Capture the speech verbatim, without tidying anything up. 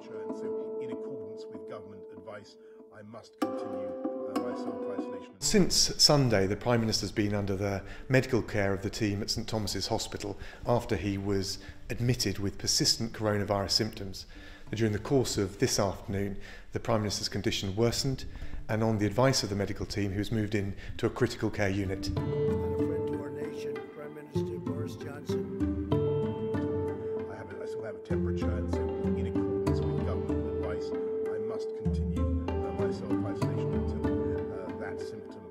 temperature, and so in accordance with government advice, I must continue uh, my self-isolation. Since Sunday, the Prime Minister's been under the medical care of the team at St Thomas's Hospital after he was admitted with persistent coronavirus symptoms. During the course of this afternoon, the Prime Minister's condition worsened, and on the advice of the medical team, he was moved in to a critical care unit. And a friend to our nation, Prime Minister Boris Johnson. I, have a, I still have a temperature, and so in accordance with government advice, I must continue uh, my self-isolation until uh, that symptom